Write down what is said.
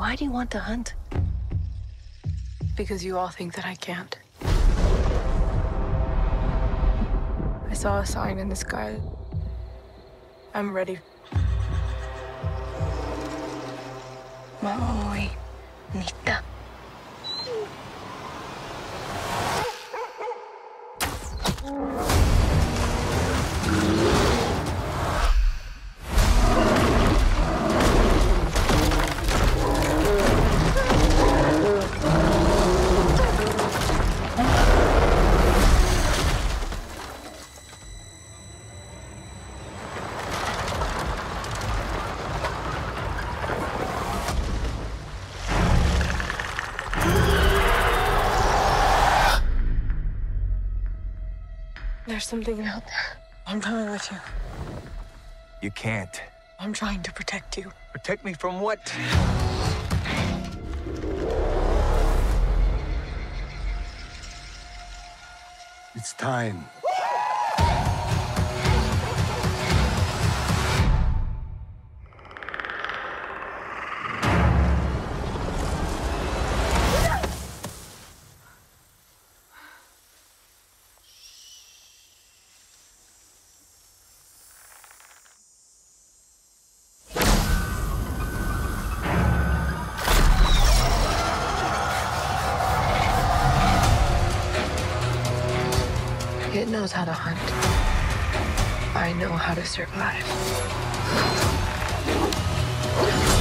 Why do you want to hunt? Because you all think that I can't. I saw a sign in the sky. I'm ready. Maui, Nita. There's something out there. I'm coming with you. You can't. I'm trying to protect you. Protect me from what? It's time. It knows how to hunt. I know how to survive.